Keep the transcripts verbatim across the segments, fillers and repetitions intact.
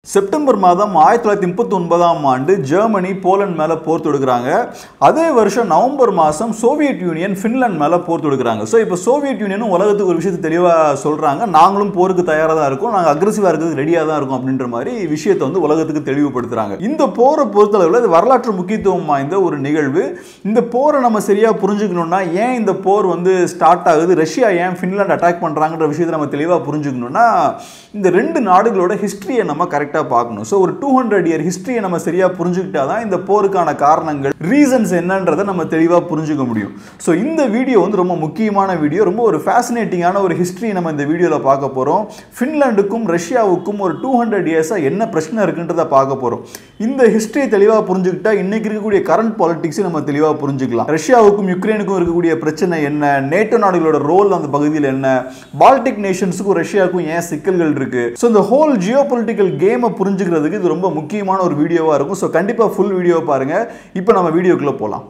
September மாதம் ஆயிரத்தி தொள்ளாயிரத்தி முப்பத்தி ஒன்பதாம் ஆண்டு ஜெர்மனி போலண்ட் மேலே போர் தொடுக்கிறாங்க. அதே வருஷம் நவம்பர் மாதம் சோவியத் யூனியன் ஃபின்லாந்து மேலே போர் தொடுக்கிறாங்க. ஸோ இப்போ சோவியத் யூனியனும் உலகத்துக்கு ஒரு விஷயத்தை தெளிவாக சொல்கிறாங்க, நாங்களும் போருக்கு தயாராக தான் இருக்கோம், நாங்கள் அக்ரெசிவாக இருக்கிறதுக்கு ரெடியாக தான் இருக்கும் அப்படின்ற மாதிரி விஷயத்தை வந்து உலகத்துக்கு தெளிவுபடுத்துகிறாங்க. இந்த போரை பொறுத்தளவில் இது வரலாற்று முக்கியத்துவம் வாய்ந்த ஒரு நிகழ்வு. இந்த போரை நம்ம சரியாக புரிஞ்சுக்கணும்னா, ஏன் இந்த போர் வந்து ஸ்டார்ட் ஆகுது, ரஷ்யா ஏன் ஃபின்லாந்து அட்டாக் பண்ணுறாங்கன்ற விஷயத்தை நம்ம தெளிவாக புரிஞ்சுக்கணும்னா, இந்த ரெண்டு நாடுகளோட ஹிஸ்ட்ரியை நம்ம கரெக்டாக பார்க்கணும். ஸோ ஒரு டூ ஹண்ட்ரட் இயர் ஹிஸ்ட்ரியை நம்ம சரியாக புரிஞ்சுக்கிட்டா தான் இந்த போருக்கான காரணங்கள், ரீசன்ஸ் என்னன்றதை நம்ம தெளிவாக புரிஞ்சுக்க முடியும். ஸோ இந்த வீடியோ வந்து ரொம்ப முக்கியமான வீடியோ, ரொம்ப ஒரு ஃபேசினேட்டிங்கான ஒரு ஹிஸ்ட்ரி நம்ம இந்த வீடியோவில் பார்க்க போகிறோம். ஃபின்லாண்டுக்கும் ரஷ்யாவுக்கும் ஒரு டூ ஹண்ட்ரட் இயர்ஸாக என்ன பிரச்சனை இருக்குன்றதை பார்க்க போகிறோம். இந்த ஹிஸ்ட்ரியை தெளிவாக புரிஞ்சுக்கிட்டா இன்னைக்கு இருக்கக்கூடிய கரண்ட் பாலிடிக்ஸை நம்ம தெளிவாக புரிஞ்சுக்கலாம். ரஷ்யாவுக்கும் யுக்ரைனுக்கும் இருக்கக்கூடிய பிரச்சனை என்ன, நேட்டோ நாடுகளோட ரோல் அந்த பகுதியில் என்ன, பால்டிக் நேஷன்ஸுக்கும் ரஷ்யாவுக்கும் ஏன் சிக்கல்கள் இருக்கு. ஸோ இந்த ஹோல் ஜியோ பொலிட்டிக்கல் கேமை புரிஞ்சுக்கிறதுக்கு இது ரொம்ப முக்கியமான ஒரு வீடியோவாக இருக்கும். ஸோ கண்டிப்பாக ஃபுல் வீடியோ பாருங்க. இப்போ நம்ம வீடியோக்குள்ள போகலாம்.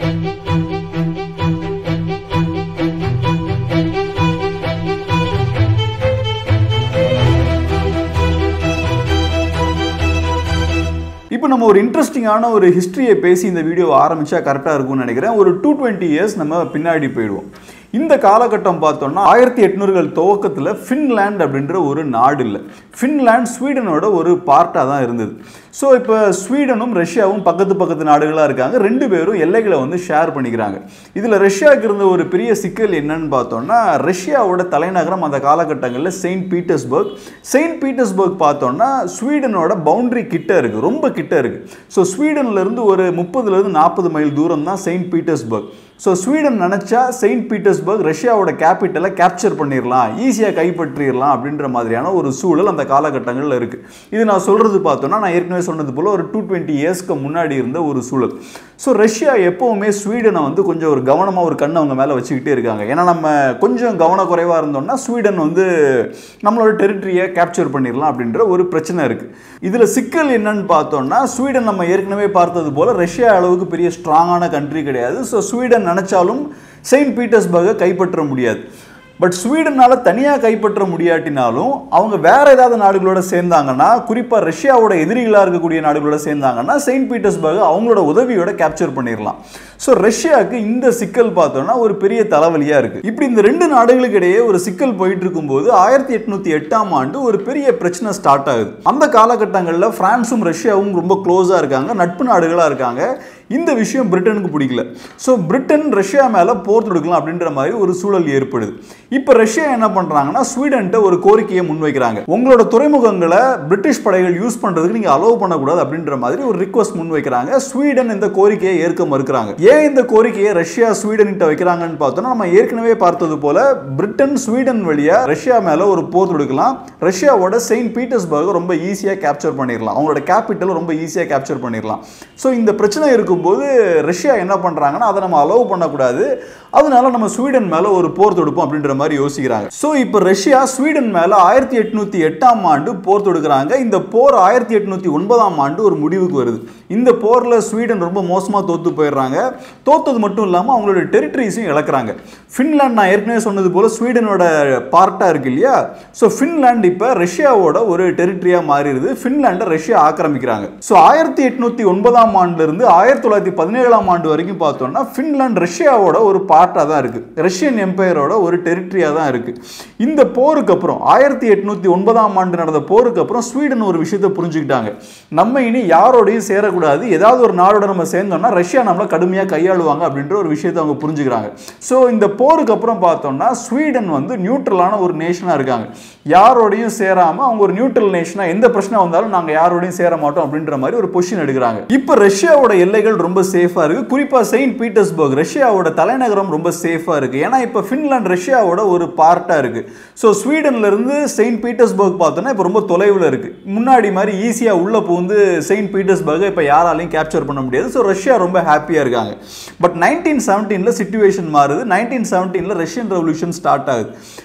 இப்போ நம்ம ஒரு இன்ட்ரெஸ்டிங்கான ஒரு ஹிஸ்ட்ரியை பேசி இந்த வீடியோவை ஆரம்பிச்சா கரெக்டாக இருக்கும்னு நினைக்கிறேன். ஒரு டூ டுவெண்ட்டி இயர்ஸ் நம்ம பின்னாடி போயிடுவோம். இந்த காலகட்டம் பார்த்தோம்னா ஆயிரத்தி எட்நூறுகள் துவக்கத்தில் ஃபின்லாந்து அப்படின்ற ஒரு நாடு இல்லை, ஃபின்லாந்து ஸ்வீடனோட ஒரு பார்ட்டாக தான் இருந்தது. ஸோ இப்போ ஸ்வீடனும் ரஷ்யாவும் பக்கத்து பக்கத்து நாடுகளாக இருக்காங்க, ரெண்டு பேரும் எல்லைகளை வந்து ஷேர் பண்ணிக்கிறாங்க. இதில் ரஷ்யாவுக்கு இருந்த ஒரு பெரிய சிக்கல் என்னன்னு பார்த்தோம்னா, ரஷ்யாவோட தலைநகரம் அந்த காலகட்டங்களில் செயின்ட் பீட்டர்ஸ்பர்க். செயின்ட் பீட்டர்ஸ்பர்க் பார்த்தோம்னா ஸ்வீடனோட பவுண்டரி கிட்ட இருக்குது, ரொம்ப கிட்ட இருக்குது. ஸோ ஸ்வீடன்லேருந்து ஒரு முப்பதுலேருந்து நாற்பது மைல் தூரம் தான் செயின்ட் பீட்டர்ஸ்பர்க். ஸோ ஸ்வீடன் நினச்சா செயின்ட் பீட்டர்ஸ்பர்க் ரஷ்யாவோட கேபிட்டலை கேப்சர் பண்ணிடலாம், ஈஸியாக கைப்பற்றிடலாம் அப்படின்ற மாதிரியான ஒரு சூழல் அந்த காலகட்டங்களில் இருக்குது. இது நான் சொல்கிறது பார்த்தோன்னா, நான் ஏற்கனவே சொன்னது போல் ஒரு டூ டுவெண்ட்டி இயர்ஸ்க்கு முன்னாடி இருந்த ஒரு சூழல். ஸோ ரஷ்யா எப்போவுமே ஸ்வீடனை வந்து கொஞ்சம் ஒரு கவனமாக ஒரு கண்ணை அவங்க மேலே வச்சுக்கிட்டே இருக்காங்க. ஏன்னா நம்ம கொஞ்சம் கவனக்குறைவாக இருந்தோம்னா ஸ்வீடன் வந்து நம்மளோட டெரிட்டரியை கேப்சர் பண்ணிடலாம் அப்படின்ற ஒரு பிரச்சனை இருக்குது. இதில் சிக்கல் என்னன்னு பார்த்தோம்னா, ஸ்வீடன் நம்ம ஏற்கனவே பார்த்தது போல் ரஷ்யா அளவுக்கு பெரிய ஸ்ட்ராங்கான கண்ட்ரி கிடையாது. ஸோ ஸ்வீடன் நினச்சாலும் செயின்ட் பீட்டர்ஸ்பர்கை கைப்பற்ற முடியாது. பட் ஸ்வீடனால் தனியாக கைப்பற்ற முடியாட்டினாலும் அவங்க வேற ஏதாவது நாடுகளோட சேர்ந்தாங்கன்னா, குறிப்பாக ரஷ்யாவோட எதிரிகளாக இருக்கக்கூடிய நாடுகளோட சேர்ந்தாங்கன்னா செயின்ட் பீட்டர்ஸ்பர்க் அவங்களோட உதவியோட கேப்சர் பண்ணிடலாம். ஸோ ரஷ்யாவுக்கு இந்த சிக்கல் பார்த்தோம்னா ஒரு பெரிய தலைவலியாக இருக்குது. இப்படி இந்த ரெண்டு நாடுகளுக்கு இடையே ஒரு சிக்கல் போயிட்டு இருக்கும்போது ஆயிரத்தி எட்நூத்தி எட்டாம் ஆண்டு ஒரு பெரிய பிரச்சனை ஸ்டார்ட் ஆகுது. அந்த காலகட்டங்களில் பிரான்ஸும் ரஷ்யாவும் ரொம்ப க்ளோஸாக இருக்காங்க, நட்பு நாடுகளாக இருக்காங்க. இந்த விஷயம் பிரிட்டனுக்கு பிடிக்கல. ஸோ பிரிட்டன் ரஷ்யா மேலே போர் தொடுக்கலாம் அப்படின்ற மாதிரி ஒரு சூழல் ஏற்படுது. இப்போ ரஷ்யா என்ன பண்ணுறாங்கன்னா, ஸ்வீடன்ட்ட ஒரு கோரிக்கையை முன்வைக்கிறாங்க. உங்களோட துறைமுகங்களை பிரிட்டிஷ் படைகள் யூஸ் பண்ணுறதுக்கு நீங்கள் அலோவ் பண்ணக்கூடாது அப்படின்ற மாதிரி ஒரு ரிக்வஸ்ட் முன்வைக்கிறாங்க. ஸ்வீடன் இந்த கோரிக்கையை ஏற்க மறுக்கிறாங்க. ஏன் இந்த கோரிக்கையை ரஷ்யா ஸ்வீடன்கிட்ட வைக்கிறாங்கன்னு பார்த்தோம்னா, நம்ம ஏற்கனவே பார்த்தது போல பிரிட்டன் ஸ்வீடன் வழியா ரஷ்யா மேலே ஒரு போர் தொடுக்கலாம், ரஷ்யாவோட செயின்ட் பீட்டர்ஸ்பர்க் ரொம்ப ஈஸியாக கேப்சர் பண்ணிடலாம், அவங்களோட கேபிட்டல் ரொம்ப ஈஸியாக கேப்சர் பண்ணிடலாம். ஸோ இந்த பிரச்சனை இருக்கும் போது ரஷ்யா என்ன பண்றாங்கன்னா, அதை நம்ம அலோவ் பண்ணக்கூடாது, அதனால நம்ம ஸ்வீடன் மேல ஒரு போர் தொடுப்போம் அப்படின்ற மாதிரி யோசிக்கிறாங்க. ஸோ இப்போ ரஷ்யா ஸ்வீடன் மேல ஆயிரத்தி எட்நூத்தி எட்டாம் ஆண்டு போர் தொடுக்கிறாங்க. இந்த போர் ஆயிரத்தி எட்நூத்தி ஒன்பதாம் ஆண்டு ஒரு முடிவுக்கு வருது. இந்த போர்ல ஸ்வீடன் ரொம்ப மோசமா தோத்து போயிடுறாங்க. தோத்தது மட்டும் இல்லாமல் அவங்களோட டெரிட்டரிஸையும் இழக்கிறாங்க. ஃபின்லாந்து நான் ஏற்கனவே சொன்னது போல ஸ்வீடனோட பார்ட்டா இருக்கு இல்லையா. ஸோ ஃபின்லாந்து இப்போ ரஷ்யாவோட ஒரு டெரிட்டரியா மாறிடுது. ஃபின்லாண்டை ரஷ்யா ஆக்கிரமிக்கிறாங்க. ஸோ ஆயிரத்தி எட்நூத்தி ஒன்பதாம் ஆண்டுல இருந்து ஆயிரத்தி தொள்ளாயிரத்தி பதினேழாம் ஆண்டு வரைக்கும் பார்த்தோம்னா ஃபின்லாந்து ரஷ்யாவோட ஒரு பார்ட்டா தான் இருக்கு, ரஷ்யன் எம்பையரோட ஒரு டெரிட்டரியா தான் இருக்கு. இந்த போருக்கு அப்புறம் ஆயிரத்தி எட்நூத்தி ஒன்பதாம் ஆண்டு நடந்த போருக்கு அப்புறம் ஸ்வீடன் ஒரு விஷயத்தை புரிஞ்சுக்கிட்டாங்க, நம்ம இனி யாரோடையும் சேரக்கூடாது, ஏதாவது ஒரு நாடோட நம்ம சேர்ந்தோம்னா ரஷ்யா நம்மளை கடுமையாக கையாளுவாங்க அப்படின்ற ஒரு விஷயத்தை அவங்க புரிஞ்சுக்கிறாங்க. ஸோ இந்த போருக்கு அப்புறம் பார்த்தோம்னா ஸ்வீடன் வந்து நியூட்ரலான ஒரு நேஷனாக இருக்காங்க, யாரோடையும் சேராமல் அவங்க ஒரு நியூட்ரல் நேஷனாக எந்த பிரச்சனை வந்தாலும் நாங்கள் யாரோடையும் சேர மாட்டோம் அப்படின்ற மாதிரி ஒரு பொசிஷன் எடுக்கிறாங்க. இப்போ ரஷ்யாவோட எல்லைகள் ரொம்ப சேஃபாக இருக்குது, குறிப்பாக செயின்ட் பீட்டர்ஸ்பர்க் ரஷ்யாவோட தலைநகரம் ரொம்ப சேஃபாக இருக்குது. ஏன்னா இப்போ ஃபின்லாந்து ரஷ்யாவோட ஒரு பார்ட்டாக இருக்குது. ஸோ ஸ்வீடன்லேருந்து செயின்ட் பீட்டர்ஸ்பர்க் பார்த்தோன்னா இப்போ ரொம்ப தொலைவில் இருக்குது. முன்னாடி மாதிரி ஈஸியாக உள்ளே பூந்து செயின்ட் பீட்டர்ஸ்பர்க்கை இப்போ யாராலையும் கேப்சர் பண்ண முடியாது. ஸோ ரஷ்யா ரொம்ப ஹாப்பியாக இருக்காங்க. பட் நைன்டீன் செவன்டீனில் சிச்சுவேஷன் மாறுது. நைன்டீன் செவன்டீனில் ரஷ்யன் ரெவல்யூஷன் ஸ்டார்ட் ஆகுது.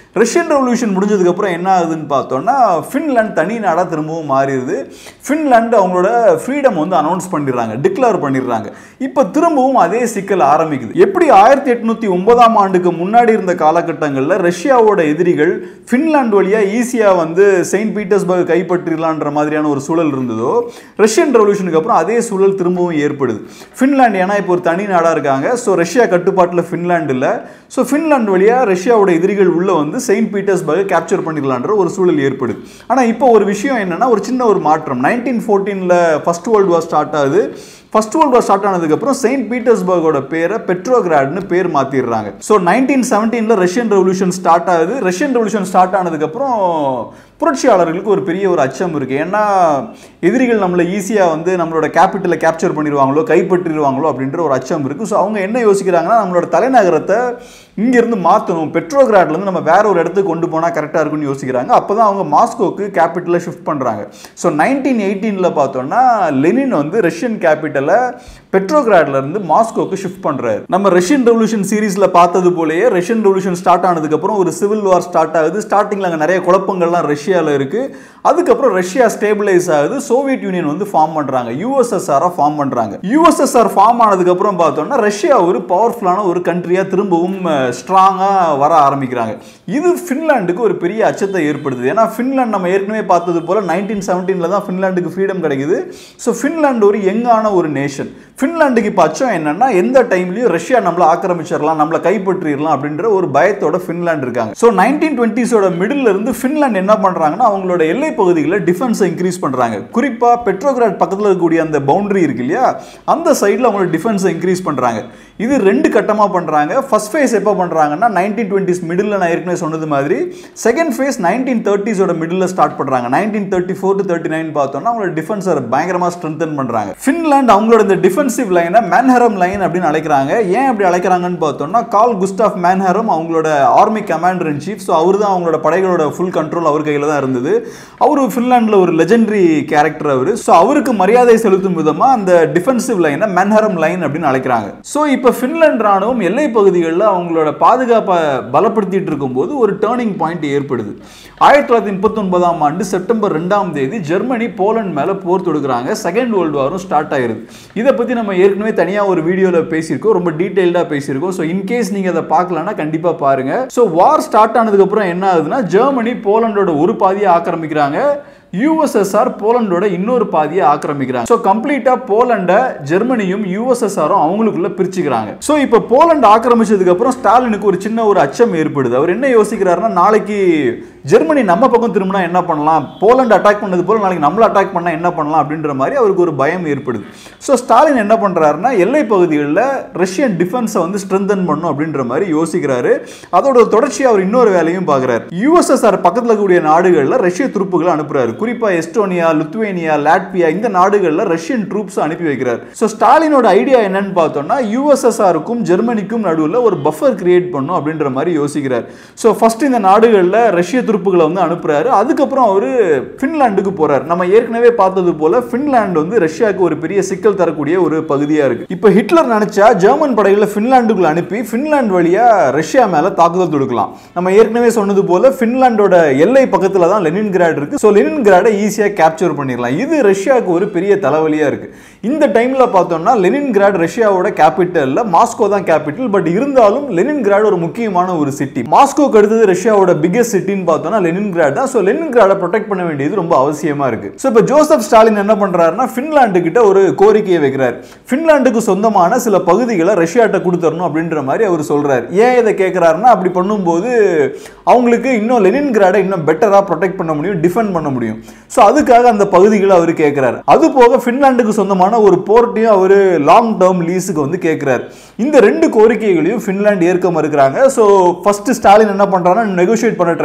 ரஷ்யன் ரெவல்யூஷன் முடிஞ்சதுக்கு அப்புறம் என்ன ஆகுதுன்னு பார்த்தோம்னா ஃபின்லாந்து தனி நாடா திரும்பவும் மாறிடுது. ஃபின்லாந்து அவங்களோட ஃப்ரீடம் வந்து அனௌன்ஸ் பண்ணிடுறாங்க, டிக்ளேர் பண்ணிடுறாங்க. இப்போ திரும்பவும் அதே சிக்கல் ஆரம்பிக்குது. எப்படி ஆயிரத்தி எட்நூத்தி ஒன்பதாம் ஆண்டுக்கு முன்னாடி இருந்த காலகட்டங்களில் ரஷ்யாவோட எதிரிகள் ஃபின்லாந்து வழியா ஈஸியா வந்து செயின்ட் பீட்டர்ஸ்பர்க் கைப்பற்றிடலான்ற மாதிரியான ஒரு சூழல் இருந்ததோ, ரஷ்யன் ரெவல்யூஷனுக்கு அப்புறம் அதே சூழல் திரும்பவும் ஏற்படுது. ஃபின்லாந்து ஏன்னா இப்போ ஒரு தனி நாடா இருக்காங்க, ஸோ ரஷ்யா கட்டுப்பாட்டில் ஃபின்லாந்து இல்லை, ஸோ ஃபின்லாந்து வழியா ரஷ்யாவோட எதிரிகள் உள்ள வந்து செயின்ட் பீட்டர்ஸ்பர்க் கேப்சர் பண்ணிக்கலான்ற ஒரு சூழல் ஏற்படுது. ஆனால் இப்போ ஒரு விஷயம் என்னன்னா, ஒரு சின்ன ஒரு மாற்றம். நைன்டீன் ஃபோர்டீன்ல ஃபர்ஸ்ட் வேர்ல்டு வார் ஸ்டார்ட் ஆகுது. ஃபர்ஸ்ட் வேர்ல்டு வார் ஸ்டார்ட் ஆனதுக்கப்புறம் செயின்ட் பீட்டர்ஸ்பர்கோட பேரை பெட்ரோகிராட்னு பேர் மாற்றிடுறாங்க. ஸோ நைன்டீன் செவன்டீனில் ரஷ்யன் ரெவல்யூஷன் ஸ்டார்ட் ஆகுது. ரஷ்யன் ரெவல்யூஷன் ஸ்டார்ட் ஆனதுக்கப்புறம் புரட்சியாளர்களுக்கு ஒரு பெரிய ஒரு அச்சம் இருக்குது. ஏன்னா எதிரிகள் நம்மளை ஈஸியாக வந்து நம்மளோட கேபிட்டலை கேப்சர் பண்ணிடுவாங்களோ, கைப்பற்றிடுவாங்களோ அப்படின்ற ஒரு அச்சம் இருக்குது. ஸோ அவங்க என்ன யோசிக்கிறாங்கன்னா, நம்மளோட தலைநகரத்தை இங்கேருந்து மாற்றணும், பெட்ரோகிராட்லேருந்து நம்ம வேற ஒரு இடத்துக்கு கொண்டு போனால் கரெக்டாக இருக்குன்னு யோசிக்கிறாங்க. அப்போ தான் அவங்க மாஸ்கோக்கு கேபிட்டலை ஷிஃப்ட் பண்ணுறாங்க. ஸோ நைன்டீன் எயிட்டீனில் பார்த்தோன்னா லெனின் வந்து ரஷ்யன் கேபிட்டலை பெட்ரோகிராட்ல இருந்து மாஸ்கோக்கு ஷிஃப்ட் பண்றாரு. நம்ம ரஷ்யன் ரெவல்யூஷன் சீரீஸ்ல பார்த்தது போலயே ரஷ்யன் ரெவல்யூஷன் ஸ்டார்ட் ஆனதுக்கு அப்புறம் ஒரு சிவில் வார் ஸ்டார்ட் ஆகுது. ஸ்டார்டிங்ல அங்க நிறைய குழப்பங்கள்லாம் ரஷ்யால இருக்கு. அதுக்கப்புறம் ரஷ்யா ஸ்டேபிளைஸ் ஆகுது. சோவியத் யூனியன் வந்து ஃபார்ம் பண்றாங்க, யூஎஸ்எஸ்ஆர் ஃபார்ம் பண்றாங்க. யூஎஸ்எஸ்ஆர் ஃபார்ம் ஆனதுக்கு அப்புறம் பார்த்தோம்னா ரஷ்யா ஒரு பவர்ஃபுல்லான ஒரு கண்ட்ரியா திரும்பவும் ஸ்ட்ராங்கா வர ஆரம்பிக்கிறாங்க. இது ஃபின்லாண்டுக்கு ஒரு பெரிய அச்சத்தை ஏற்படுத்துது. ஏன்னா ஃபின்லாந்து நம்ம ஏற்கனவே பார்த்தது போல நைன்டீன் செவன்டீன்ல தான் ஃபின்லாண்டுக்கு ஃப்ரீடம் கிடைக்குது. ஸோ ஃபின்லாண்டு ஒரு யங்கான ஒரு நேஷன். ஃபின்லாண்டுக்கு இப்போ அச்சம் என்னன்னா, எந்த டைம்லையும் ரஷ்யா நம்மளை ஆக்கிரமிச்சிடலாம், நம்மளை கைப்பற்றிடலாம் அப்படின்ற ஒரு பயத்தோட ஃபின்லாந்து இருக்காங்க. ஸோ நைன்டீன் டுவெண்ட்டிஸோட மிடில் இருந்து ஃபின்லாந்து என்ன பண்றாங்கன்னா, அவங்களோட எல்லை பகுதிகளில் டிஃபென்ஸை இன்க்ரீஸ் பண்றாங்க. குறிப்பா பெட்ரோகிராட் பக்கத்தில் இருக்கக்கூடிய அந்த பவுண்டரி இருக்கு இல்லையா, அந்த சைடில் அவங்களோட டிஃபென்ஸை இன்க்ரீஸ் பண்றாங்க. இது ரெண்டு கட்டமா பண்றாங்க. ஃபர்ஸ்ட் ஃபேஸ் எப்போ பண்றாங்கன்னா நைன்டீன் டுவெண்ட்டிஸ் மிடில், நான் ஏற்கனவே சொன்னது மாதிரி. செகண்ட் ஃபேஸ் நைன்டீன் தேர்ட்டிஸோட மிடில் ஸ்டார்ட் பண்றாங்க. Nineteen thirty four to thirty nine பார்த்தோம்னா அவங்களோட டிஃபென்ஸை பயங்கரமா ஸ்ட்ரென்தன் பண்றாங்க. ஃபின்லாந்து அவங்களோட இந்த டிஃபென்சிவ் லைனை மேன்ஹரம் லைன் அப்படின்னு அழைக்கிறாங்க. ஏன் அப்படி அழைக்கிறாங்கன்னு பார்த்தோம்னா, கார்ல் குஸ்டாஃப் மேன்ஹரம் அவங்களோட army commander in chief. So அவர் தான் அவங்களோட படைகளோட ஃபுல் கண்ட்ரோல் அவர் கையில் தான் இருந்தது. அவரு ஃபின்லாண்டில் ஒரு லெஜெண்டரி கேரக்டர் அவர். ஸோ அவருக்கு மரியாதை செலுத்தும் விதமாக அந்த டிஃபென்சிவ் லைனை மேன்ஹரம் லைன் அப்படின்னு அழைக்கிறாங்க. ஸோ இப்போ ஃபின்லாந்து ராணுவம் எல்லை பகுதிகளில் அவங்களோட பாதுகாப்பை பலப்படுத்திட்டு இருக்கும்போது ஒரு டேர்னிங் பாயிண்ட் ஏற்படுது. ஆயிரத்தி தொள்ளாயிரத்தி முப்பத்தி ஒன்பதாம் ஆண்டு செப்டம்பர் ரெண்டாம் தேதி ஜெர்மனி போலந்து மேல போர் தொடுக்கிறாங்க. செகண்ட் வேர்ல்டு வாரும் ஸ்டார்ட் ஆயிருது. இதை பத்தி நம்ம ஏற்கனவே தனியா ஒரு வீடியோல பேசியிருக்கோம், ரொம்ப டீடைல்டா பேசியிருக்கோம். ஸோ இன்கேஸ் நீங்க அதை பார்க்கலன்னா கண்டிப்பா பாருங்க. ஸோ வார் ஸ்டார்ட் ஆனதுக்கு அப்புறம் என்ன ஆகுதுன்னா, ஜெர்மனி போலண்டோட ஒரு பாதியை ஆக்கிரமிக்கிறாங்க, யூஎஸ்எஸ்ஆர் போலண்டோட இன்னொரு பாதியை ஆக்கிரமிக்கிறாங்க. ஸோ கம்ப்ளீட்டா போலண்ட ஜெர்மனியும் யூஎஸ்எஸ்ஆரும் அவங்களுக்குள்ள பிரிச்சுக்கிறாங்க. ஸோ இப்போ போலண்ட் ஆக்கிரமிச்சதுக்கு அப்புறம் ஸ்டாலினுக்கு ஒரு சின்ன ஒரு அச்சம் ஏற்படுது. அவர் என்ன யோசிக்கிறாருன்னா, நாளைக்கு ஜெர்மனி நம்ம பக்கம் திரும்பினா என்ன பண்ணலாம், போலண்ட் அட்டாக் பண்ணது போல நாளைக்கு நம்மள அட்டாக் பண்ணா என்ன பண்ணலாம் அப்படின்ற மாதிரி அவருக்கு ஒரு பயம் ஏற்படுது. ஸோ ஸ்டாலின் என்ன பண்றாருன்னா, எல்லை பகுதிகளில் ரஷ்யன் டிஃபென்ஸை வந்து ஸ்ட்ரென்தன் பண்ணும் அப்படின்ற மாதிரி யோசிக்கிறாரு. அதோட தொடர்ச்சியாக அவர் இன்னொரு வேலையும் பார்க்குறாரு. யூஎஸ்எஸ்ஆர் பக்கத்தில் இருக்கக்கூடிய நாடுகளில் ரஷ்ய துருப்புகளை அனுப்புறாரு. குறிப்பா எஸ்டோனியா, லுத்வேனியா, லாட்வியா இந்த நாடுகளில் ரஷ்யன் ட்ரூப்ஸ் அனுப்பி வைக்கிறார். ஸோ ஸ்டாலினோட ஐடியா என்னன்னு பார்த்தோம்னா, யூஎஸ்எஸ்ஆருக்கும் ஜெர்மனிக்கும் நடுவில் ஒரு பஃபர் கிரியேட் பண்ணும் அப்படின்ற மாதிரி யோசிக்கிறார். ஸோ ஃபர்ஸ்ட் இந்த நாடுகளில் ரஷ்ய துருப்புகளை வந்து அனுப்புறாரு. அதுக்கப்புறம் அவர் ஃபின்லாண்டுக்கு போறார். நம்ம ஏற்கனவே பார்த்தது போல ஃபின்லாந்து வந்து ரஷ்யாவுக்கு ஒரு பெரிய சிக்கல் தரக்கூடிய ஒரு பகுதியா இருக்கு. இப்போ ஹிட்லர் நினைச்சா ஜெர்மன் படைகளை ஃபின்லாண்டுக்குள்ள அனுப்பி ஃபின்லாந்து வழியா ரஷ்யா மேல தாக்குதல் தொடுக்கலாம். நம்ம ஏற்கனவே சொன்னது போல ஃபின்லாண்டோட எல்லை பக்கத்துல தான் லெனின்கிராட் இருக்கு. ஸோ லெனின்கிராடை ஈஸியா கேப்சர் பண்ணிடலாம். இது ரஷ்யாவுக்கு ஒரு பெரிய தலைவலியா இருக்கு. இந்த டைம்ல பார்த்தோம்னா லெனின்கிராட் ரஷ்யாவோட கேபிட்டல், மாஸ்கோ தான் கேபிட்டல். பட் இருந்தாலும் லெனின்கிராட் ஒரு முக்கியமான ஒரு சிட்டி. மாஸ்கோக்கு அடுத்தது ரஷ்யாவோட பிகெஸ்ட் சிட்டின்னு பார்த்தோம்னா லெனின்கிராட் தான். ஸோ லெனின்கிராடை ப்ரொடெக்ட் பண்ண வேண்டியது ரொம்ப அவசியமா இருக்கு. ஸோ இப்போ ஜோசப் ஸ்டாலின் என்ன பண்றாருன்னா, ஃபின்லாண்டு கிட்ட ஒரு கோரிக்கையை வைக்கிறார். ஃபின்லாண்டுக்கு சொந்தமான சில பகுதிகளை ரஷ்யாட்ட கொடுத்துடணும் அப்படின்ற மாதிரி அவர் சொல்றாரு. ஏன் இதை கேட்கிறாருன்னா, அப்படி பண்ணும்போது அவங்களுக்கு இன்னும் லெனின்கிராடை இன்னும் பெட்டரா ப்ரொடெக்ட் பண்ண முடியும், டிஃபெண்ட் பண்ண முடியும். ஸோ அதுக்காக அந்த பகுதிகளை அவர் கேட்கிறார். அது போக ஃபின்லாண்டுக்கு சொந்தமான ஒரு போர்ட்டையும் அவர் லாங் டேர்ம் லீஸுக்கு வந்து கேட்கிறார். இந்த ரெண்டு கோரிக்கைகளையும் ஃபின்லாந்து ஏற்க மறுக்கிறாங்க. ஸோ ஃபர்ஸ்ட் ஸ்டாலின் என்ன பண்றாருன்னா, நெகோஷியேட் பண்ண ட்ரை பண்றாரு.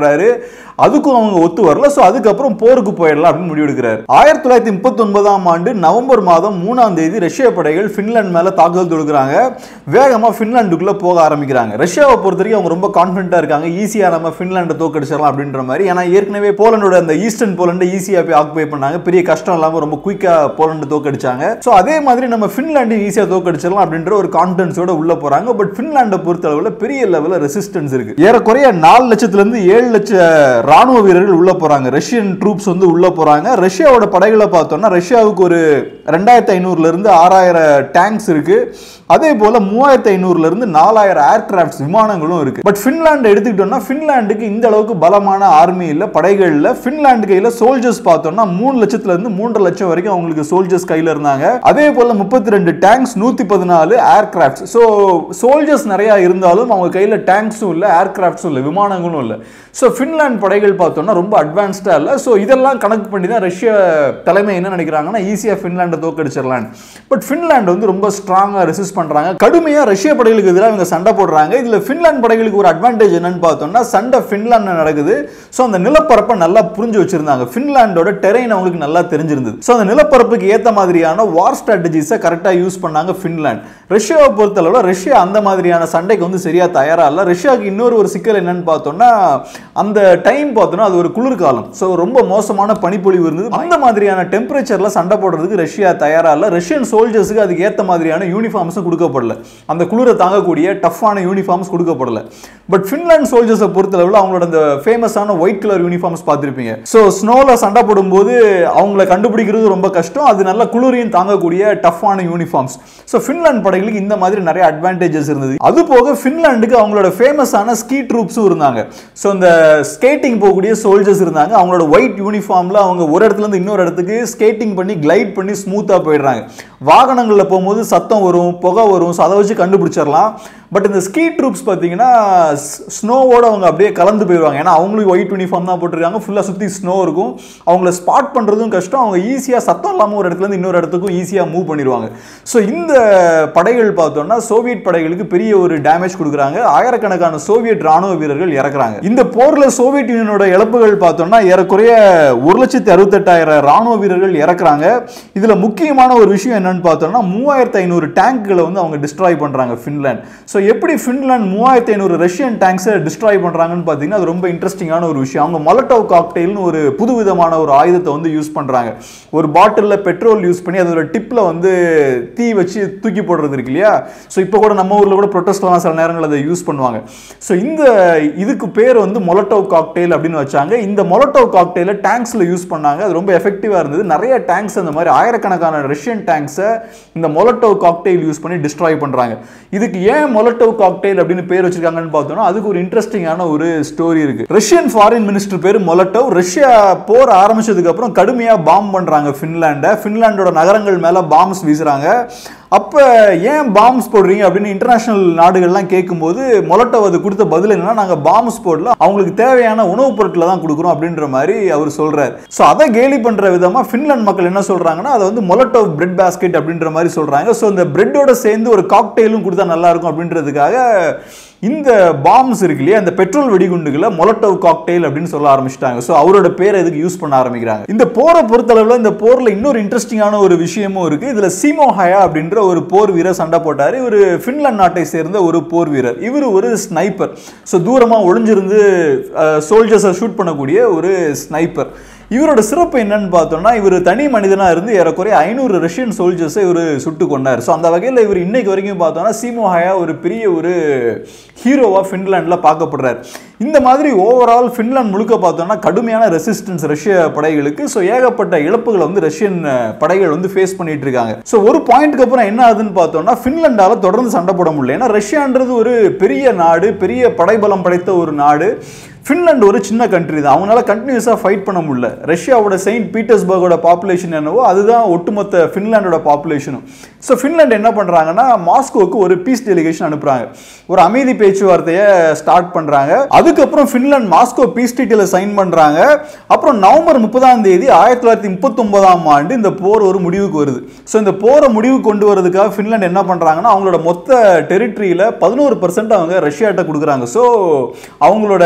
பாக்குறாரு. அதுக்கும் அவங்க ஒத்து வரல. சோ அதுக்கப்புறம் போருக்கு போயிடலாம் அப்படின்னு முடிவு எடுக்கிறாரு. ஆயிரத்தி தொள்ளாயிரத்தி முப்பத்தி ஒன்பதாம் ஆண்டு நவம்பர் மாதம் மூணாம் தேதி ரஷ்ய படைகள் பின்லாந்து மேல தாக்குதல் தொடுக்கிறாங்க. வேகமா பின்லாந்துக்குள்ள போக ஆரம்பிக்கிறாங்க. ரஷ்யாவை பொறுத்த வரைக்கும் அவங்க ரொம்ப கான்பிடண்டா இருக்காங்க. ஈஸியா நம்ம பின்லாண்டை தோக்கடிச்சிடலாம் அப்படின்ற மாதிரி. ஏன்னா ஏற்கனவே போலண்டோட அந்த ஈஸ்டர்ன் போலண்டை ஈஸியா போய் ஆக்குபை பண்ணாங்க. பெரிய கஷ்டம் இல்லாம ரொம்ப குயிக்கா போலண்டை தோக்கடிச்சாங்க. சோ அதே மாதிரி நம்ம பின்லாண்டை ஈஸியா தோக்கடிச்சிடலாம் அப்படின்ற ஒரு கான்பிடன்ஸோட உள்ள போறாங்க. பட் பின்லாண்டை பொறுத்த அளவுல பெரிய லெவல்ல ரெசிஸ்டன்ஸ் இருக்கு. ஏறக்குறைய நாலு லட்சத்துல இருந்து ஏழு லட்சம் ராணுவ வீரர்கள் உள்ள போறாங்க. ரஷ்யன் ட்ரூப்ஸ் வந்து உள்ள போறாங்க. ரஷ்யாவோட படைகளை பார்த்தோம்னா ரஷ்யாவுக்கு ஒரு ரெண்டாயிரத்தி ஐநூறுல இருந்து ஆறாயிரம் டேங்க்ஸ் இருக்கு. அதே போல மூவாயிரத்தி ஐநூறுல இருந்து நாலாயிரம் ஏர்கிராஃப்ட்ஸ் விமானங்களும் இருக்கு. பட் பின்லாந்து எடுத்துக்கிட்டோம்னா பின்லாந்துக்கு இந்த அளவுக்கு பலமான ஆர்மி இல்ல, படைகள் இல்ல. பின்லாந்து கையில சோல்ஜர்ஸ் பார்த்தோம்னா மூணு லட்சத்துல இருந்து மூன்றரை லட்சம் வரைக்கும் அவங்களுக்கு சோல்ஜர்ஸ் கையில இருந்தாங்க. அதே போல முப்பத்தி ரெண்டு டேங்க்ஸ், நூத்தி பதினாலு ஏர்கிராஃப்ட்ஸ். சோ சோல்ஜர்ஸ் நிறைய இருந்தாலும் அவங்க கையில டேங்க்ஸும் இல்ல, ஏர்கிராஃப்ட்ஸும் இல்ல, விமானங்களும் இல்ல. சோ பின்லாந்து படைகள் பார்த்தோம்னா ரொம்ப அட்வான்ஸ்டா இல்ல. சோ இதெல்லாம் கணக்கு பண்ணி தான் ரஷ்ய தலைமை என்ன நினைக்கிறாங்கன்னா ஈஸியா பின்லாண்டை தோக்கடிச்சிடலாம். பட் பின்லாந்து வந்து ரொம்ப ஸ்ட்ராங்கா ரெசிஸ்ட் பண்றாங்க. கடுமையா ரஷ்ய படைகளுக்கு எதிராக இவங்க சண்டை போடுறாங்க. இதுல பின்லாந்து படைகளுக்கு ஒரு அட்வான்டேஜ் என்னன்னு பார்த்தோம்னா சண்டை பின்லாந்து நடக்குது. சோ அந்த நிலப்பரப்பை நல்லா புரிஞ்சு வச்சிருந்தாங்க. பின்லாண்டோட டெரைன் அவங்களுக்கு நல்லா தெரிஞ்சிருந்தது. சோ அந்த நிலப்பரப்புக்கு ஏத்த மாதிரியான வார் ஸ்ட்ராட்டஜிஸை கரெக்டா யூஸ் பண்ணாங்க பின்லாந்து. ரஷ்யாவை பொறுத்தளவுல ரஷ்யா அந்த மாதிரியான சண்டைக்கு வந்து சரியா தயாரா இல்ல. ரஷ்யாவுக்கு இன்னொரு ஒரு சிக்கல் என்னன்னு பார்த்தோம்னா அந்த டைம் பார்த்தோம்னா அது ஒரு குளிர்காலம். சோ ரொம்ப மோசமான பனிப்பொழிவு இருந்தது. அந்த மாதிரியான டெம்பரேச்சர்ல சண்டை போடுறதுக்கு ரஷ்யா தயாரா இல்ல. ரஷ்யன் சோல்ஜர்ஸ்க்கு அதுக்கு ஏத்த மாதிரியான யூனிஃபார்ம்ஸ் கொடுக்கப்படல. அந்த குளிரை தாங்கக்கூடிய டஃப்பான யூனிஃபார்ம்ஸ் கொடுக்கப்படல. பட் பின்லாந்து சோல்ஜர்ஸை பொறுத்தளவுல அவங்களோட அந்த ஃபேமஸான ஒயிட் கலர் யூனிஃபார்ம்ஸ் பார்த்திருப்பீங்க. சோ ஸ்னோல சண்டை போடும்போது அவங்கள கண்டுபிடிக்கிறது ரொம்ப கஷ்டம். அது நல்ல குளிரையும் தாங்கக்கூடிய டஃப்பான யூனிஃபார்ம்ஸ். சோ பின்லாந்து படைகளுக்கு இந்த மாதிரி நிறைய அட்வான்டேஜஸ் இருந்தது. அது போக பின்லாந்துக்கு அவங்களோட ஃபேமஸான ஸ்கீ ட்ரூப்ஸும் இருந்தாங்க. சோ இந்த ஸ்கேட்டிங் போகக்கூடிய சோல்ஜர்ஸ் இருந்தாங்க. அவங்களோட ஒயிட் யூனிஃபார்ம்ல அவங்க ஒரு இடத்துல இருந்து இன்னொரு இடத்துக்கு ஸ்கேட்டிங் பண்ணி கிளைட் பண்ணி ஸ்மூத்தா போயிடுறாங்க. வாகனங்கள்ல போகும்போது சத்தம் வரும், புகை வரும். அதை வச்சு கண்டுபிடிச்சிடலாம். பட் இந்த ஸ்கீ ட்ரூப்ஸ் பார்த்தீங்கன்னா ஸ்னோவோட அவங்க அப்படியே கலந்து போயிடுவாங்க. ஏன்னா அவங்களுக்கு ஒயிட் யூனிஃபார்ம் தான் போட்டிருக்காங்க. ஃபுல்லாக சுற்றி ஸ்னோ இருக்கும். அவங்கள ஸ்பாட் பண்ணுறதும் கஷ்டம். அவங்க ஈஸியாக சத்தம் இல்லாமல் ஒரு இடத்துல இருந்து இன்னொரு இடத்துக்கும் ஈஸியாக மூவ் பண்ணிடுவாங்க. ஸோ இந்த படைகள் பார்த்தோம்னா சோவியத் படைகளுக்கு பெரிய ஒரு டேமேஜ் கொடுக்குறாங்க. ஆயிரக்கணக்கான சோவியத் ராணுவ வீரர்கள் இறக்குறாங்க. இந்த போரில் சோவியத் யூனியனோட இழப்புகள் பார்த்தோம்னா ஏறக்குறைய ஒரு லட்சத்தி அறுபத்தெட்டாயிரம் ராணுவ வீரர்கள் இறக்குறாங்க. இதில் முக்கியமான ஒரு விஷயம் என்னன்னு பார்த்தோம்னா மூவாயிரத்தி ஐநூறு டேங்குகளை வந்து அவங்க டிஸ்ட்ராய் பண்ணுறாங்க பின்லாந்து. ஸோ எப்படி பின்லாந்து மூவாயிரத்தி ஐநூறு ரஷ்யன் டேங்க்ஸை டிஸ்ட்ராய் பண்றாங்கன்னு பார்த்தீங்கன்னா அது ரொம்ப இன்ட்ரெஸ்டிங்கான ஒரு விஷயம். அவங்க மொலட்டோவ் காக்டெயில்னு ஒரு புதுவிதமான ஒரு ஆயுதத்தை வந்து யூஸ் பண்றாங்க. ஒரு பாட்டிலில் பெட்ரோல் யூஸ் பண்ணி அதோட டிப்ல வந்து தீ வச்சு தூக்கி போடுறது இருக்கு இல்லையா. ஸோ இப்போ கூட நம்ம ஊரில் கூட ப்ரொட்டஸ்ட்லாம் சில நேரங்கள் அதை யூஸ் பண்ணுவாங்க. ஸோ இந்த இதுக்கு பேர் வந்து மொலட்டோவ் காக்டெயில் அப்படின்னு வச்சாங்க. இந்த மொலட்டோவ் காக்டெயிலை டேங்க்ஸ்ல யூஸ் பண்ணாங்க. அது ரொம்ப எஃபெக்டிவா இருந்தது. நிறைய டேங்க்ஸ் அந்த மாதிரி ஆயிரக்கணக்கான ரஷ்யன் டேங்க்ஸை இந்த மொலட்டோவ் காக்டெயில் யூஸ் பண்ணி டிஸ்ட்ராய் பண்றாங்க. இதுக்கு ஏன் மொலட்டோவ் காக்டெயில் அப்படின்னு பேர் வச்சிருக்காங்கன்னு பார்த்தோம்னா அதுக்கு ஒரு இன்ட்ரெஸ்டிங்கான ஒரு ஸ்டோரி இருக்கு. ரஷ்யன் ஃபாரின் மினிஸ்டர் பேர் மொலட்டோவ். ரஷ்யா போர் ஆரம்பிச்சதுக்கு அப்புறம் கடுமையா பாம் பண்றாங்க பின்லாண்டை. பின்லாண்டோட நகரங்கள் மேல பாம்ஸ் வீசுறாங்க. அப்ப ஏன் பாம்ஸ் போடுறீங்க அப்படின்னு இன்டர்நேஷனல் நாடுகள்லாம் கேட்கும்போது மொலட்டோவ் அது கொடுத்த பதில் என்னன்னா நாங்க பாம்ஸ் போடல, அவங்களுக்கு தேவையான உணவுப் பொருட்களை தான் கொடுக்குறோம் அப்படின்ற மாதிரி அவர் சொல்றாரு. ஸோ அதை கேலி பண்ற விதமா பின்லாந்து மக்கள் என்ன சொல்றாங்கன்னா அதை வந்து மொலட்டோவ் பிரெட் பாஸ்கெட் அப்படின்ற மாதிரி சொல்றாங்க. ஸோ இந்த பிரெட்டோட சேர்ந்து ஒரு காக்டெயிலும் கொடுத்தா நல்லா இருக்கும் அப்படின்றதுக்காக இந்த பாம்ஸ் இருக்கு இல்லையா, இந்த பெட்ரோல் வெடிகுண்டுகளை மொலட்டோவ் காக்டெயில் அப்படின்னு சொல்ல ஆரம்பிச்சிட்டாங்க. ஸோ அவரோட பேரை இதுக்கு யூஸ் பண்ண ஆரம்பிக்கிறாங்க. இந்த போரை பொறுத்தளவில் இந்த போர்ல இன்னொரு இன்ட்ரெஸ்டிங்கான ஒரு விஷயமும் இருக்கு. இதுல சீமோ ஹயா அப்படின்ற ஒரு போர் வீரர் சண்டை போட்டாரு. இவர் பின்லாந்து நாட்டை சேர்ந்த ஒரு போர் வீரர். இவர் ஒரு ஸ்னைப்பர். ஸோ தூரமா ஒளிஞ்சிருந்து சோல்ஜர்ஸை ஷூட் பண்ணக்கூடிய ஒரு ஸ்னைப்பர். இவரோட சிறப்பு என்னன்னு பார்த்தோம்னா இவர் தனி மனிதனா இருந்து ஏறக்குறைய ஐநூறு ரஷ்யன் சோல்ஜர்ஸை இவர் சுட்டு கொண்டார். ஸோ அந்த வகையில் இவர் இன்னைக்கு வரைக்கும் பார்த்தோம்னா சீமோ ஹயா ஒரு பெரிய ஒரு ஹீரோவா பின்லாந்துல பார்க்கப்படுறார். இந்த மாதிரி ஓவரால் பின்லாந்து முழுக்க பார்த்தோம்னா கடுமையான ரெசிஸ்டன்ஸ் ரஷ்ய படைகளுக்கு. ஸோ ஏகப்பட்ட இழப்புகளை வந்து ரஷ்யன் படைகள் வந்து ஃபேஸ் பண்ணிட்டு இருக்காங்க. ஸோ ஒரு பாயிண்ட்க்கு அப்புறம் என்ன ஆகுதுன்னு பார்த்தோம்னா பின்லாண்டால தொடர்ந்து சண்டை போட முடியல. ஏன்னா ரஷ்யான்றது ஒரு பெரிய நாடு, பெரிய படைபலம் படைத்த ஒரு நாடு. பின்லாந்து ஒரு சின்ன கண்ட்ரி தான். அவங்களால கண்டினியூஸா ஃபைட் பண்ண முடியல. ரஷ்யாவோட செயின்ட் பீட்டர்ஸ்பர்கோட பாப்புலேஷன் என்னவோ அதுதான் ஒட்டுமொத்த பின்லாண்டோட பாப்புலேஷனும். ஸோ பின்லாந்து என்ன பண்றாங்கன்னா மாஸ்கோவுக்கு ஒரு பீஸ் டெலிகேஷன் அனுப்புறாங்க. ஒரு அமைதி பேச்சுவார்த்தையை ஸ்டார்ட் பண்றாங்க. அதுக்கப்புறம் பின்லாந்து மாஸ்கோ பீஸ் ட்ரீட்டில சைன் பண்றாங்க. அப்புறம் நவம்பர் முப்பதாம் தேதி ஆயிரத்தி தொள்ளாயிரத்தி முப்பத்தி ஒன்பதாம் ஆண்டு இந்த போர் ஒரு முடிவுக்கு வருது. ஸோ இந்த போரை முடிவு கொண்டு வரதுக்காக பின்லாந்து என்ன பண்றாங்கன்னா அவங்களோட மொத்த டெரிட்டரியில பதினோரு பர்சன்ட் அவங்க ரஷ்யாட்ட கொடுக்குறாங்க. ஸோ அவங்களோட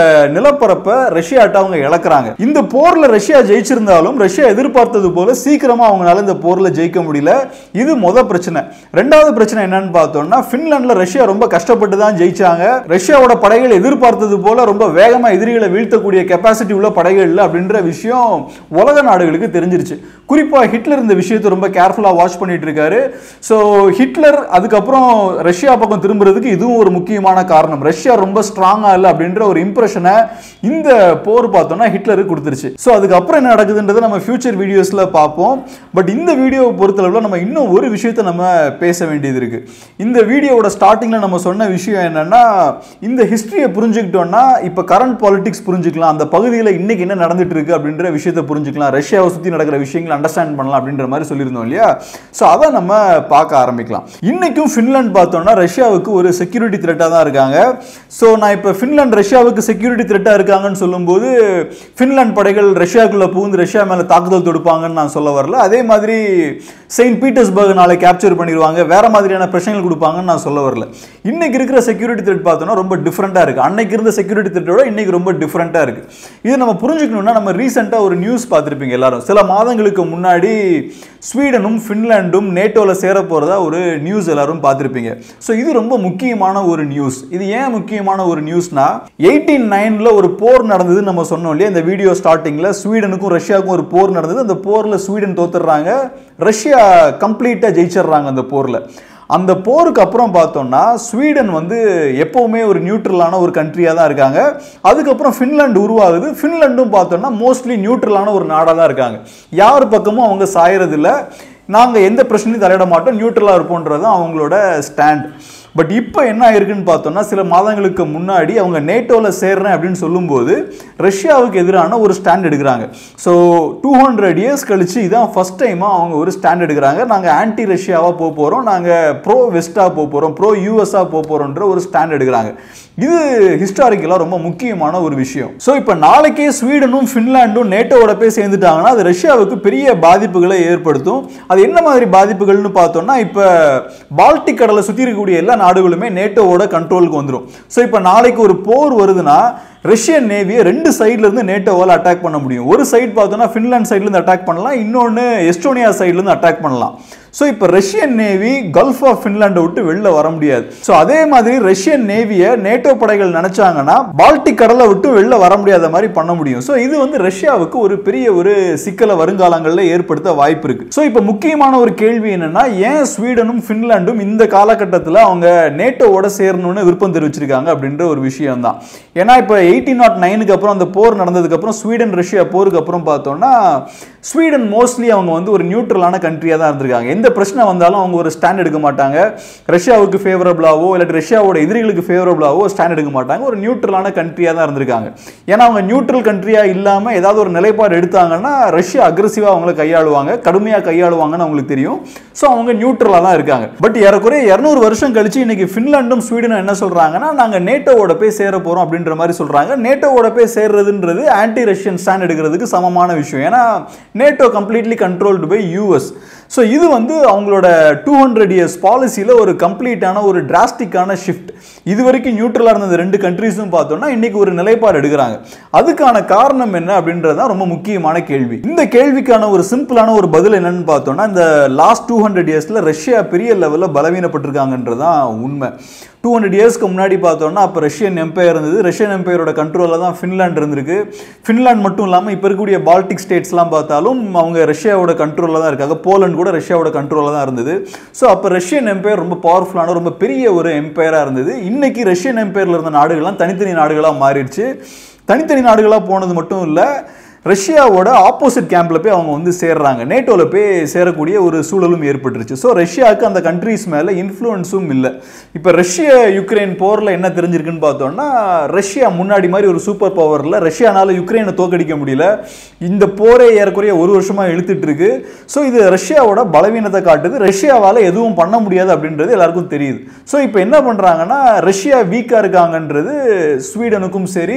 நிலப்பரப்பை ரஷ்யாட்ட அவங்க இழக்கிறாங்க. இந்த போர்ல ரஷ்யா ஜெயிச்சிருந்தாலும் ரஷ்யா எதிர்பார்த்தது போல சீக்கிரமா அவங்களால இந்த போர்ல ஜெயிக்க முடியல. இது முத பிரச்சனை. ரெண்டாவது பிரச்சனை என்னன்னு பார்த்தோம்னா, பின்லாந்துல ரஷ்யா ரொம்ப கஷ்டப்பட்டு தான் ஜெயிச்சாங்க. ரஷ்யாவோட படைகள் எதிர்பார்த்தது போல ரொம்ப வேகமா எதிரிகளை வீழ்த்தக்கூடிய கெப்பாசிட்டி உள்ள படைகள் இல்லை அப்படின்ற விஷயம் உலக நாடுகளுக்கு தெரிஞ்சிருச்சு. குறிப்பா ஹிட்லர் இந்த விஷயத்தை ரொம்ப கேர்ஃபுல்லா வாட்ச் பண்ணிட்டு இருக்காரு. ஸோ ஹிட்லர் அதுக்கப்புறம் ரஷ்யா பக்கம் திரும்புறதுக்கு இதுவும் ஒரு முக்கியமான காரணம். ரஷ்யா ரொம்ப ஸ்ட்ராங்கா இல்லை அப்படின்ற ஒரு இம்ப்ரெஷனை இந்த போர் பார்த்தோம்னா ஹிட்லருக்கு கொடுத்துருச்சு. ஸோ அதுக்கப்புறம் என்ன நடக்குதுன்றதை நம்ம ஃபியூச்சர் வீடியோஸ்ல பார்ப்போம். பட் இந்த வீடியோவை பொறுத்தளவில் நம்ம இன்னும் ஒரு விஷயத்தை நம்ம பேச வேண்டியது இருக்கு. இந்த வீடியோவோட ஸ்டார்டிங்ல நம்ம சொன்ன விஷயம் என்னன்னா, இந்த ஹிஸ்டரியை புரிஞ்சுக்கிட்டோம்னா இப்ப கரண்ட் பாலிடிக்ஸ் புரிஞ்சுக்கலாம், அந்த பகுதியில் இன்னைக்கு என்ன நடந்துட்டு இருக்கு அப்படின்ற விஷயத்தை புரிஞ்சுக்கலாம், ரஷ்யாவை சுற்றி நடக்கிற விஷயங்களை அண்டர்ஸ்டாண்ட் பண்ணலாம் அப்படின்ற மாதிரி சொல்லியிருந்தோம் இல்லையா. ஸோ அதை நம்ம பார்க்க ஆரம்பிக்கலாம். இன்னைக்கும் ஃபின்லாந்து பார்த்தோம்னா ரஷ்யாவுக்கு ஒரு செக்யூரிட்டி த்ரெட்டாக தான் இருக்காங்க. ஸோ நான் இப்போ ஃபின்லாந்து ரஷ்யாவுக்கு செக்யூரிட்டி த்ரெட்டாக இருக்காங்கன்னு சொல்லும்போது ஃபின்லாந்து படைகள் ரஷ்யாவுக்குள்ள புகுந்து ரஷ்யா மேலே தாக்குதல் தொடுப்பாங்கன்னு நான் சொல்ல வரல. அதே மாதிரி செயின்ட் பீட்டர்ஸ்பர்க் நாளை கேப்சர் பண்ணிடுவாங்க, வேற மாதிரியான பிரச்சனைகள் கொடுப்பாங்கன்னு நான் சொல்ல வரல. இன்னைக்கு இருக்கிற செக்யூரிட்டி த்ரெட் பார்த்தோம்னா ரொம்ப டிஃப்ரெண்டாக இருக்கு. அன்னைக்கு இருந்த செக்யூரிட்டி த்ரெட்டோட இன்னைக்கு ரொம்ப டிஃப்ரெண்டாக இருக்கு. இது நம்ம புரிஞ்சுக்கணும்னா நம்ம ரீசெண்டாக ஒரு நியூஸ் பார்த்துருப்பீங்க எல்லாரும். சில மாதங்களுக்கு முன்னாடி ஸ்வீடனும் பின்லாண்டும் நேட்டோல சேர போறதா ஒரு நியூஸ் எல்லாரும் பார்த்திருப்பீங்க. ஸோ இது ரொம்ப முக்கியமான ஒரு நியூஸ். இது ஏன் முக்கியமான ஒரு நியூஸ்னா, எயிட்டீன் நைன்ல ஒரு போர் நடந்தது நம்ம சொன்னோம் இல்லையா இந்த வீடியோ ஸ்டார்டிங்ல. ஸ்வீடனுக்கும் ரஷ்யாவுக்கும் ஒரு போர் நடந்தது. அந்த போர்ல ஸ்வீடன் தோத்துறாங்க, ரஷ்யா கம்ப்ளீட்டா ஜெயிச்சிடுறாங்க அந்த போர்ல. அந்த போருக்கு அப்புறம் பார்த்தோம்னா ஸ்வீடன் வந்து எப்பவுமே ஒரு நியூட்ரலான ஒரு கண்ட்ரியாக தான் இருக்காங்க. அதுக்கப்புறம் ஃபின்லாந்து உருவாகுது. ஃபின்லாண்டும் பார்த்தோம்னா மோஸ்ட்லி நியூட்ரலான ஒரு நாடாக தான் இருக்காங்க. யார் பக்கமும் அவங்க சாயறது இல்லை, நாங்கள் எந்த பிரச்சனையும் தலையிட மாட்டோம், நியூட்ரலாக இருப்போன்றது அவங்களோட ஸ்டாண்ட். பட் இப்போ என்ன ஆயிருக்குன்னு பார்த்தோம்னா, சில மாதங்களுக்கு முன்னாடி அவங்க நேட்டோவில் சேர்றேன் அப்படின்னு சொல்லும்போது ரஷ்யாவுக்கு எதிரான ஒரு ஸ்டாண்ட் எடுக்கிறாங்க. ஸோ டூ ஹண்ட்ரட் இயர்ஸ் கழிச்சு இதான் ஃபர்ஸ்ட் டைமாக அவங்க ஒரு ஸ்டாண்ட் எடுக்கிறாங்க. நாங்கள் ஆன்டி ரஷ்யாவாக போக போகிறோம், நாங்கள் ப்ரோ வெஸ்டாக போக போகிறோம், ப்ரோ யூஎஸ்ஆ போக போகிறோன்ற ஒரு ஸ்டாண்ட் எடுக்கிறாங்க. இது ஹிஸ்டாரிக்கலாக ரொம்ப முக்கியமான ஒரு விஷயம். ஸோ இப்போ நாளைக்கே ஸ்வீடனும் ஃபின்லாண்டும் நேட்டோவோட போய் சேர்ந்துட்டாங்கன்னா அது ரஷ்யாவுக்கு பெரிய பாதிப்புகளை ஏற்படுத்தும். அது என்ன மாதிரி பாதிப்புகள்னு பார்த்தோம்னா, இப்போ பால்டிக் கடலை சுற்றி இருக்கக்கூடிய எல்லா நாடுகளுமே நேட்டோவோட கண்ட்ரோலுக்கு வந்துடும். ஸோ இப்போ நாளைக்கு ஒரு போர் வருதுன்னா ரஷ்யன் நேவியை ரெண்டு சைட்ல இருந்து நேட்டோவால் அட்டாக் பண்ண முடியும். ஒரு சைடு பார்த்தோம்னா ஃபின்லாந்து சைட்ல இருந்து அட்டாக் பண்ணலாம், இன்னொன்று எஸ்டோனியா சைட்ல இருந்து அட்டாக் பண்ணலாம். ஸோ இப்போ ரஷ்யன் நேவி கல்ஃப் ஆஃப் ஃபின்லாண்டை விட்டு வெளில வர முடியாது. ஸோ அதே மாதிரி ரஷ்யன் நேவியை நேட்டோ படைகள் நினைச்சாங்கன்னா பால்டிக் கடலை விட்டு வெளில வர முடியாத மாதிரி பண்ண முடியும். ஸோ இது வந்து ரஷ்யாவுக்கு ஒரு பெரிய ஒரு சிக்கலை வருங்காலங்களில் ஏற்படுத்த வாய்ப்பு இருக்கு. ஸோ இப்போ முக்கியமான ஒரு கேள்வி என்னன்னா, ஏன் ஸ்வீடனும் ஃபின்லாண்டும் இந்த காலகட்டத்தில் அவங்க நேட்டோவோட சேரணும்னு விருப்பம் தெரிவிச்சிருக்காங்க அப்படின்ற ஒரு விஷயம் தான். ஏன்னா இப்போ எயிட்டீன் நாட் நைனுக்கு அப்புறம் அந்த போர் நடந்ததுக்கு அப்புறம் ஸ்வீடன் ரஷ்யா போருக்கு அப்புறம் பார்த்தோம்னா ஸ்வீடன் மோஸ்ட்லி அவங்க வந்து ஒரு நியூட்ரலான கண்ட்ரியாக தான் இருந்திருக்காங்க. எந்த பிரச்சனை வந்தாலும் அவங்க ஒரு ஸ்டாண்ட் எடுக்க மாட்டாங்க. ரஷ்யாவுக்கு ஃபேவரபிளாவோ இல்லாட்டி ரஷ்யாவோட எதிரிகளுக்கு ஃபேவரபிளாவோ ஸ்டாண்ட் எடுக்க மாட்டாங்க. ஒரு நியூட்ரலான கண்ட்ரியாக தான் இருந்திருக்காங்க. ஏன்னா அவங்க நியூட்ரல் கண்ட்ரியாக இல்லாமல் ஏதாவது ஒரு நிலைப்பாடு எடுத்தாங்கன்னா ரஷ்யா அக்ரெசிவாக அவங்களை கையாளுவாங்க, கடுமையாக கையாளுவாங்கன்னு அவங்களுக்கு தெரியும். ஸோ அவங்க நியூட்ரலாக தான் இருக்காங்க. பட் ஏறக்குறைய இருநூறு வருஷம் கழிச்சு இன்னைக்கு ஃபின்லாண்டும் ஸ்வீடனும் என்ன சொல்றாங்கன்னா, நாங்கள் நேட்டோவோட போய் சேர போகிறோம் அப்படின்ற மாதிரி சொல்றாங்க. நேட்டோவோட போய் சேர்றதுன்றது ஆன்டி ரஷ்யன் ஸ்டாண்ட் எடுக்கிறதுக்கு சமமான விஷயம். ஏன்னா NATO completely controlled by US. So இது வந்து அவங்களோட டூ ஹண்ட்ரட் இயர்ஸ் பாலிசியில் ஒரு கம்ப்ளீட்டான ஒரு டிராஸ்டிக்கான ஷிஃப்ட். இது வரைக்கும் நியூட்ரலாக இருந்த ரெண்டு கண்ட்ரீஸும் பார்த்தோம்னா இன்னைக்கு ஒரு நிலைப்பாடு எடுக்கிறாங்க. அதுக்கான காரணம் என்ன அப்படின்றது தான் ரொம்ப முக்கியமான கேள்வி. இந்த கேள்விக்கான ஒரு சிம்பிளான ஒரு பதில் என்னன்னு பார்த்தோம்னா, இந்த லாஸ்ட் டூ ஹண்ட்ரட் இயர்ஸில் ரஷ்யா பெரிய லெவலில் பலவீனப்பட்டிருக்காங்கன்றதான் உண்மை. டூ ஹண்ட்ரட் இயர்ஸ்க்கு முன்னாடி பார்த்தோம்னா அப்போ ரஷ்யன் எம்பையர் இருந்தது. ரஷ்யன் எம்பையரோட கண்ட்ரோலில் தான் ஃபின்லாந்து இருந்திருக்கு. ஃபின்லாந்து மட்டும் இல்லாமல் இப்போ இருக்கக்கூடிய பால்டிக் ஸ்டேட்ஸ்லாம் பார்த்தாலும் அவங்க ரஷ்யாவோட கண்ட்ரோலில் தான் இருக்காங்க. போலண்ட் கூட ரஷ்யாவோட கண்ட்ரோலில் தான் இருந்தது. ஸோ அப்போ ரஷ்யன் எம்பையர் ரொம்ப பவர்ஃபுல்லான ரொம்ப பெரிய ஒரு எம்பையராக இருந்தது. இன்னைக்கு ரஷ்யன் எம்பையரில் இருந்த நாடுகள்லாம் தனித்தனி நாடுகளாக மாறிடுச்சு. தனித்தனி நாடுகளாக போனது மட்டும் இல்லை, ரஷ்யாவோட ஆப்போசிட் கேம்பில் போய் அவங்க வந்து சேர்றாங்க, நேட்டோவில் போய் சேரக்கூடிய ஒரு சூழலும் ஏற்பட்டுருச்சு. ஸோ ரஷ்யாவுக்கு அந்த கண்ட்ரீஸ் மேலே இன்ஃப்ளூயன்ஸும் இல்லை. இப்போ ரஷ்ய யுக்ரைன் போரில் என்ன தெரிஞ்சிருக்குன்னு பார்த்தோம்னா, ரஷ்யா முன்னாடி மாதிரி ஒரு சூப்பர் பவரில் ரஷ்யானால யுக்ரைனை தோக்கடிக்க முடியல. இந்த போரே ஏறக்குறைய ஒரு வருஷமாக இழுத்துட்டு இருக்கு. ஸோ இது ரஷ்யாவோட பலவீனத்தை காட்டுது. ரஷ்யாவால் எதுவும் பண்ண முடியாது அப்படின்றது எல்லாருக்கும் தெரியுது. ஸோ இப்போ என்ன பண்ணுறாங்கன்னா, ரஷ்யா வீக்காக இருக்காங்கன்றது ஸ்வீடனுக்கும் சரி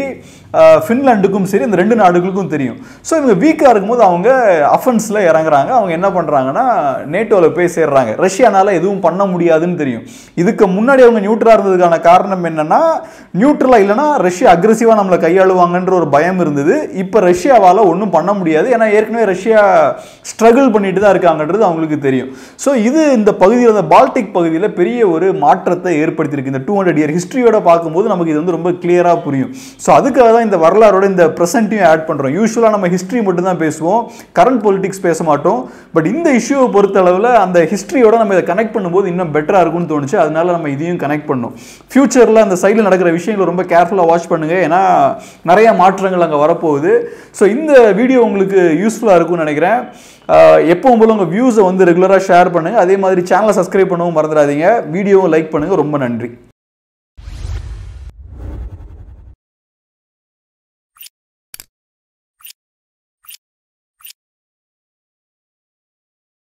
ஃபின்லாண்டுக்கும் சரி இந்த ரெண்டு நாடுகளுக்கும் தெரியும். ஸோ இவங்க வீக்காக இருக்கும்போது அவங்க அஃபென்ஸில் இறங்குறாங்க. அவங்க என்ன பண்ணுறாங்கன்னா நேட்டோவில் போய் சேர்றாங்க. ரஷ்யானால எதுவும் பண்ண முடியாதுன்னு தெரியும். இதுக்கு முன்னாடி அவங்க நியூட்ரலாக இருந்ததுக்கான காரணம் என்னன்னா, நியூட்ரலாக இல்லைனா ரஷ்யா அக்ரெசிவாக நம்மளை கையாளுவாங்கன்ற ஒரு பயம் இருந்தது. இப்போ ரஷ்யாவால் ஒன்றும் பண்ண முடியாது, ஏன்னா ஏற்கனவே ரஷ்யா ஸ்ட்ரகிள் பண்ணிட்டு தான் இருக்காங்கன்றது அவங்களுக்கு தெரியும். ஸோ இது இந்த பகுதியில், இந்த பால்டிக் பகுதியில் பெரிய ஒரு மாற்றத்தை ஏற்படுத்தியிருக்கு. இந்த டூ ஹண்ட்ரட் இயர் ஹிஸ்ட்ரியோட பார்க்கும்போது நமக்கு இது வந்து ரொம்ப கிளியராக புரியும். ஸோ அதுக்காக தான் இந்த வரலாறோட இந்த ப்ரெசென்ட்டையும் ஆட் பண்ணுறோம். யூஸ்வலாக நம்ம ஹிஸ்ட்ரி மட்டும் தான் பேசுவோம், கரண்ட் பொலிட்டிக்ஸ் பேச மாட்டோம். பட் இந்த இஷ்யூவை பொறுத்த அளவில் அந்த ஹிஸ்ட்ரியோட நம்ம இதை கனெக்ட் பண்ணும்போது இன்னும் பெட்டராக இருக்கும்னு தோணுச்சு. அதனால நம்ம இதையும் கனெக்ட் பண்ணோம். ஃபியூச்சரில் அந்த சைடில் நடக்கிற விஷயங்களை ரொம்ப கேர்ஃபுல்லாக வாட்ச் பண்ணுங்கள், ஏன்னா நிறைய மாற்றங்கள் அங்கே வரப்போகுது. ஸோ இந்த வீடியோ உங்களுக்கு யூஸ்ஃபுல்லாக இருக்கும்னு நினைக்கிறேன். எப்பவும் போல உங்கள் வியூஸை வந்து ரெகுலராக ஷேர் பண்ணுங்கள். அதே மாதிரி சேனலை சப்ஸ்கிரைப் பண்ணவும் மறந்துடாதீங்க. வீடியோவும் லைக் பண்ணுங்கள். ரொம்ப நன்றி.